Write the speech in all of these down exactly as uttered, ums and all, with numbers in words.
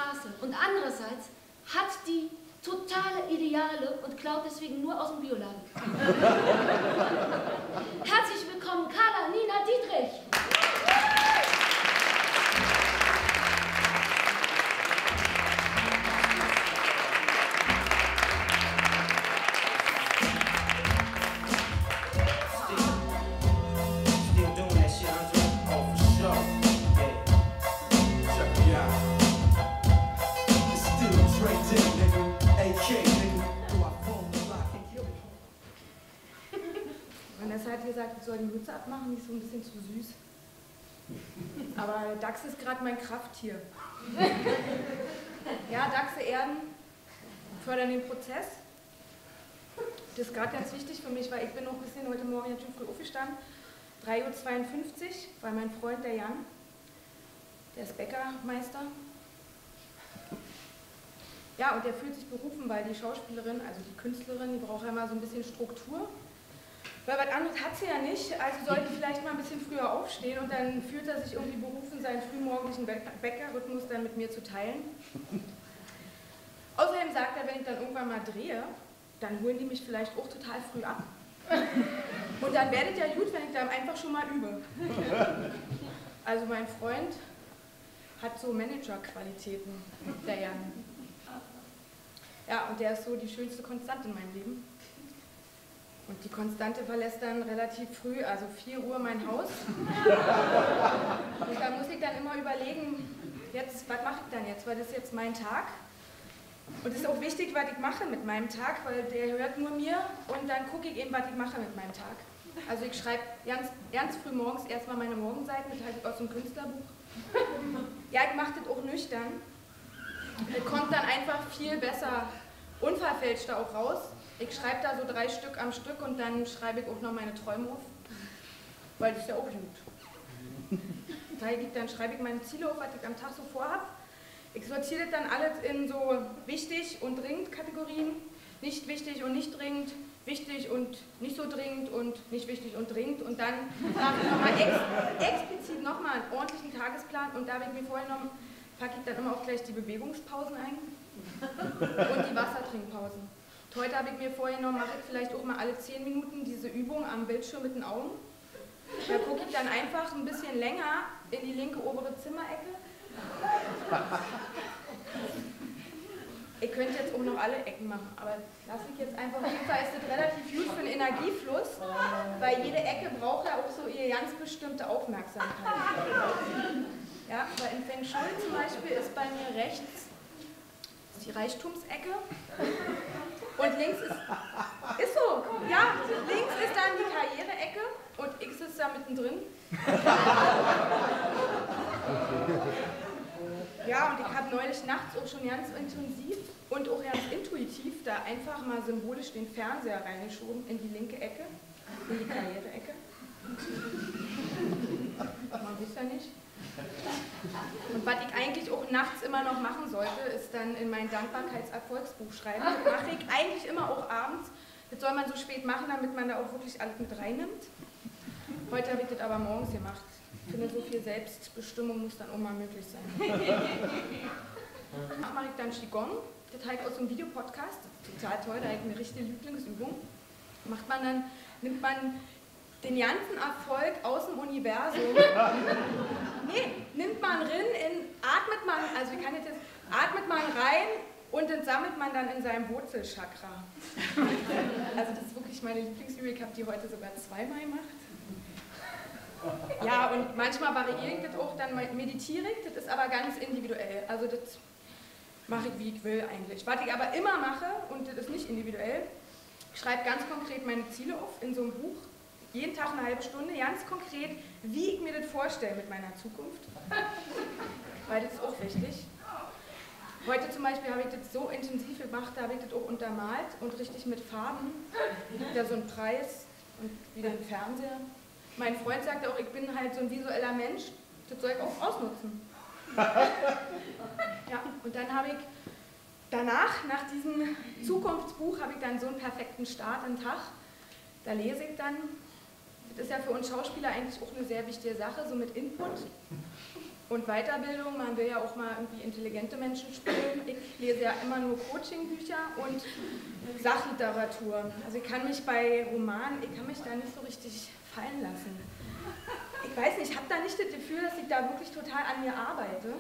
Straße und andererseits hat die totale Ideale und klaut deswegen nur aus dem Bioladen. Herzlich willkommen, Carla Nina Dietrich. Vanessa hat gesagt, ich soll die Mütze abmachen, die ist so ein bisschen zu süß. Aber Dachse ist gerade mein Krafttier. Ja, Dachse erden, fördern den Prozess. Das ist gerade ganz wichtig für mich, weil ich bin noch ein bisschen heute Morgen natürlich früh aufgestanden. drei Uhr zweiundfünfzig, weil mein Freund, der Jan, der ist Bäckermeister. Ja, und der fühlt sich berufen, weil die Schauspielerin, also die Künstlerin, die braucht ja immer so ein bisschen Struktur. Weil was anderes hat sie ja nicht, also sollte vielleicht mal ein bisschen früher aufstehen und dann fühlt er sich irgendwie berufen, seinen frühmorgendlichen Bäckerrhythmus dann mit mir zu teilen. Außerdem sagt er, wenn ich dann irgendwann mal drehe, dann holen die mich vielleicht auch total früh ab. Und dann werdet ja gut, wenn ich dann einfach schon mal übe. Also mein Freund hat so Managerqualitäten, der Jan. Ja, und der ist so die schönste Konstante in meinem Leben. Und die Konstante verlässt dann relativ früh, also vier Uhr mein Haus. Und da muss ich dann immer überlegen, jetzt, was mache ich dann jetzt, weil das ist jetzt mein Tag. Und es ist auch wichtig, was ich mache mit meinem Tag, weil der hört nur mir und dann gucke ich eben, was ich mache mit meinem Tag. Also ich schreibe ganz, ganz früh morgens erstmal meine Morgenseiten, das halte ich aus dem Künstlerbuch. Ja, ich mache das auch nüchtern. Es kommt dann einfach viel besser, unverfälschter auch raus. Ich schreibe da so drei Stück am Stück und dann schreibe ich auch noch meine Träume auf, weil das ist ja auch gut. Dann schreibe ich meine Ziele auf, was ich am Tag so vorhabe. Ich sortiere das dann alles in so wichtig und dringend Kategorien, nicht wichtig und nicht dringend, wichtig und nicht so dringend und nicht wichtig und dringend und dann mache ich nochmal ex explizit nochmal einen ordentlichen Tagesplan und da habe ich mir vorgenommen, packe ich dann immer auch gleich die Bewegungspausen ein und die Wassertrinkpausen. Und heute habe ich mir vorgenommen, mache ich vielleicht auch mal alle zehn Minuten diese Übung am Bildschirm mit den Augen. Da gucke ich dann einfach ein bisschen länger in die linke obere Zimmerecke. Ihr könnt jetzt auch noch alle Ecken machen, aber lasse ich jetzt einfach. Auf jeden Fall ist das relativ gut für den Energiefluss, weil jede Ecke braucht ja auch so ihre ganz bestimmte Aufmerksamkeit. Ja, weil in Feng Shui zum Beispiel ist bei mir rechts die Reichtumsecke und links ist, ist so, ja, links ist dann die Karriereecke und X ist da mittendrin. Ja, und ich habe neulich nachts auch schon ganz intensiv und auch ganz intuitiv da einfach mal symbolisch den Fernseher reingeschoben in die linke Ecke, in die Karriereecke. Man weiß ja nicht. Und was ich eigentlich auch nachts immer noch machen sollte, ist dann in mein Dankbarkeitserfolgsbuch schreiben. Das mache ich eigentlich immer auch abends. Das soll man so spät machen, damit man da auch wirklich alles mit reinnimmt. Heute habe ich das aber morgens gemacht. Ich finde, so viel Selbstbestimmung muss dann auch mal möglich sein. Danach mache ich dann Qigong. Das halt aus so einem Videopodcast. Total toll, da habe ich eine richtige Lieblingsübung. Macht man dann, nimmt man den ganzen Erfolg aus dem Universum, nee, nimmt man rein, in, atmet man, also ich kann jetzt, jetzt, atmet man rein und dann sammelt man dann in seinem Wurzelchakra. Also das ist wirklich meine Lieblingsübung, ich habe die heute sogar zweimal gemacht. Ja, und manchmal variiere ich das auch, dann meditiere ich, das ist aber ganz individuell, also das mache ich wie ich will eigentlich. Was ich aber immer mache, und das ist nicht individuell, ich schreibe ganz konkret meine Ziele auf in so einem Buch, jeden Tag eine halbe Stunde, ganz konkret, wie ich mir das vorstelle mit meiner Zukunft. Weil das ist auch wichtig. Heute zum Beispiel habe ich das so intensiv gemacht, da habe ich das auch untermalt und richtig mit Farben. Da so ein Preis und wieder ein Fernseher. Mein Freund sagt auch, ich bin halt so ein visueller Mensch, das soll ich auch ausnutzen. Ja, und dann habe ich danach, nach diesem Zukunftsbuch, habe ich dann so einen perfekten Start im Tag. Da lese ich dann. Das ist ja für uns Schauspieler eigentlich auch eine sehr wichtige Sache, so mit Input. Und Weiterbildung, man will ja auch mal irgendwie intelligente Menschen schulen. Ich lese ja immer nur Coaching-Bücher und Sachliteratur. Also ich kann mich bei Romanen, ich kann mich da nicht so richtig fallen lassen. Ich weiß nicht, ich habe da nicht das Gefühl, dass ich da wirklich total an mir arbeite.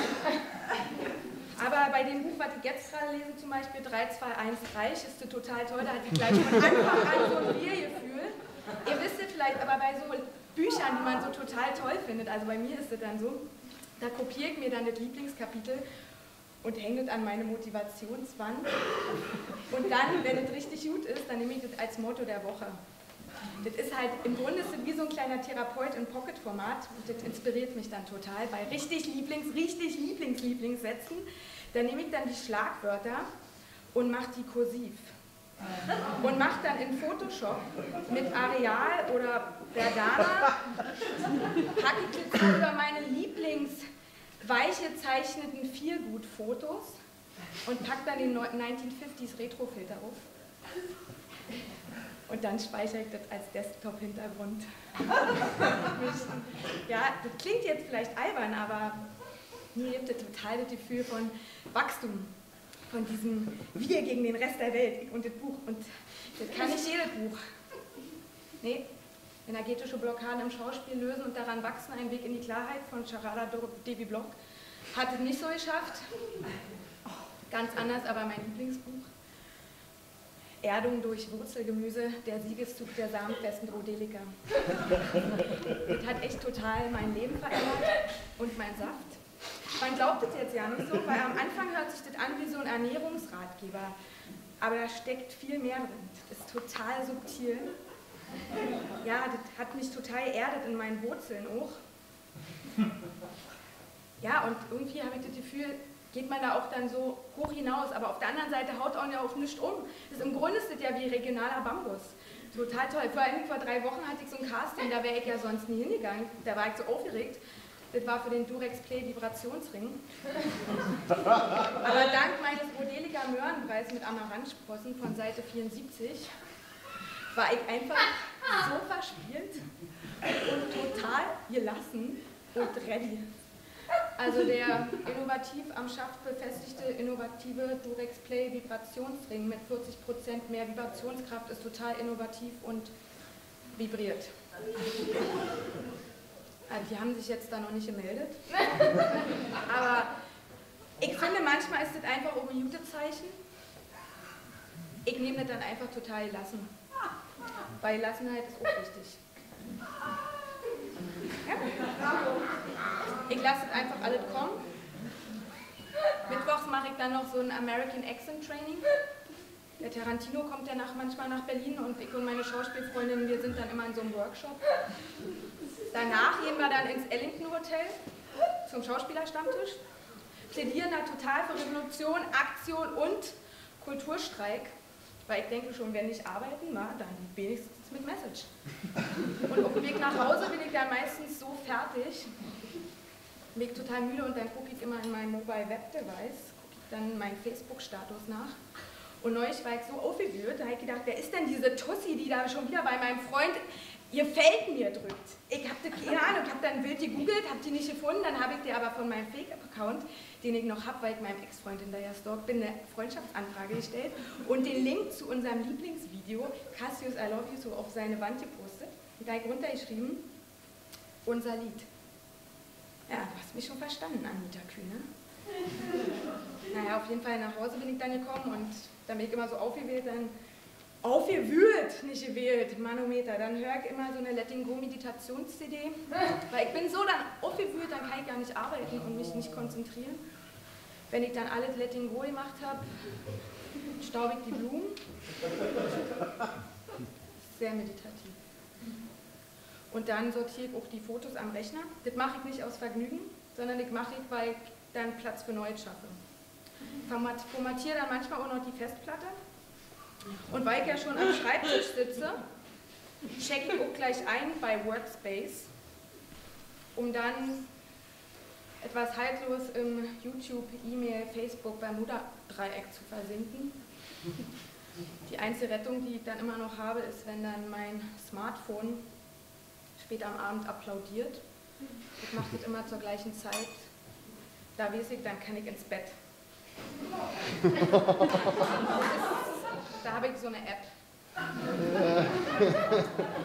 Aber bei dem Buch, was ich jetzt gerade lese, zum Beispiel drei, zwei, eins, Reich, ist das total toll. Da hatte ich gleich von Anfang an so ein Wir-Gefühl. Ihr wisst es vielleicht, aber bei so Büchern, die man so total toll findet, also bei mir ist es dann so, da kopiere ich mir dann das Lieblingskapitel und hänge das an meine Motivationswand. Und dann, wenn es richtig gut ist, dann nehme ich das als Motto der Woche. Das ist halt, im Grunde ist das wie so ein kleiner Therapeut in Pocket-Format und das inspiriert mich dann total bei richtig Lieblings-, richtig Lieblings-Lieblingssätzen. Da nehme ich dann die Schlagwörter und mache die kursiv. Und mache dann in Photoshop mit Areal oder Verdana, packe ich das über meine Lieblings-weiche gezeichneten Feelgood-Fotos und packe dann den neunzehnhundertfünfziger Retro-Filter auf. Und dann speichere ich das als Desktop-Hintergrund. Ja, das klingt jetzt vielleicht albern, aber mir gibt es total das Gefühl von Wachstum. Von diesem Wir gegen den Rest der Welt, ich und das Buch. Und das kann nicht jedes Buch. Nee, energetische Blockaden im Schauspiel lösen und daran wachsen, ein Weg in die Klarheit von Sharada Devi Block. Hat es nicht so geschafft. Ganz anders, aber mein Lieblingsbuch. Erdung durch Wurzelgemüse, der Siegeszug der samenfesten Rodelika. Das hat echt total mein Leben verändert und mein Saft. Man glaubt es jetzt ja nicht so, weil am Anfang hört sich das an wie so ein Ernährungsratgeber. Aber da steckt viel mehr drin. Das ist total subtil. Ja, das hat mich total erdet in meinen Wurzeln auch. Ja, und irgendwie habe ich das Gefühl, geht man da auch dann so hoch hinaus. Aber auf der anderen Seite haut auch ja auch nichts um. Das ist, im Grunde ist das ja wie regionaler Bambus. Total toll. Vor allem vor drei Wochen hatte ich so ein Casting, da wäre ich ja sonst nie hingegangen. Da war ich so aufgeregt. Das war für den Durex Play Vibrationsring. Aber dank meines Rodelika Möhrenpreis mit Amaranthsprossen von Seite vierundsiebzig war ich einfach so verspielt und total gelassen und ready. Also der innovativ am Schaft befestigte innovative Durex Play Vibrationsring mit vierzig Prozent mehr Vibrationskraft ist total innovativ und vibriert. Also die haben sich jetzt da noch nicht gemeldet. Aber ich finde, manchmal ist das einfach auch ein gutes Zeichen. Ich nehme das dann einfach total gelassen. Weil Gelassenheit ist auch wichtig. Ja. Ich lasse es einfach alles kommen. Mittwochs mache ich dann noch so ein American Accent Training. Der Tarantino kommt ja nach, manchmal nach Berlin und ich und meine Schauspielfreundin, wir sind dann immer in so einem Workshop. Danach gehen wir dann ins Ellington Hotel zum Schauspielerstammtisch, plädieren da total für Revolution, Aktion und Kulturstreik, weil ich denke schon, wenn nicht arbeiten, na, dann wenigstens mit Message. Und auf dem Weg nach Hause bin ich dann meistens so fertig, bin ich total müde und dann gucke ich immer in mein Mobile Web Device, gucke ich dann meinen Facebook-Status nach. Und neulich war ich so aufgewühlt, da habe ich gedacht, wer ist denn diese Tussi, die da schon wieder bei meinem Freund ihr Feld mir drückt? Ich habe keine Ahnung, ich habe dann wild gegoogelt, habe die nicht gefunden, dann habe ich dir aber von meinem Fake-Account, den ich noch habe, weil ich meinem Ex-Freund hinterher stalkt bin, eine Freundschaftsanfrage gestellt und den Link zu unserem Lieblingsvideo, Cassius I Love You, so auf seine Wand gepostet. Und da habe ich runtergeschrieben, unser Lied. Ja, du hast mich schon verstanden, Anita Kühne. Naja, auf jeden Fall nach Hause bin ich dann gekommen und dann bin ich immer so aufgewählt, dann aufgewühlt, nicht gewählt, Manometer. Dann höre ich immer so eine Letting Go Meditations-C D, weil ich bin so dann aufgewühlt, dann kann ich gar nicht arbeiten und mich nicht konzentrieren. Wenn ich dann alles Letting Go gemacht habe, staube ich die Blumen. Sehr meditativ. Und dann sortiere ich auch die Fotos am Rechner. Das mache ich nicht aus Vergnügen, sondern ich mache ich, weil ich dann Platz für Neues schaffe. Ich formatiere dann manchmal auch noch die Festplatte. Und weil ich ja schon am Schreibtisch sitze, checke ich auch gleich ein bei Workspace, um dann etwas haltlos im YouTube, E-Mail, Facebook, Bermuda-Dreieck zu versinken. Die einzige Rettung, die ich dann immer noch habe, ist, wenn dann mein Smartphone später am Abend applaudiert. Das macht macht immer zur gleichen Zeit. Da weiß ich, dann kann ich ins Bett. Da habe ich so eine App.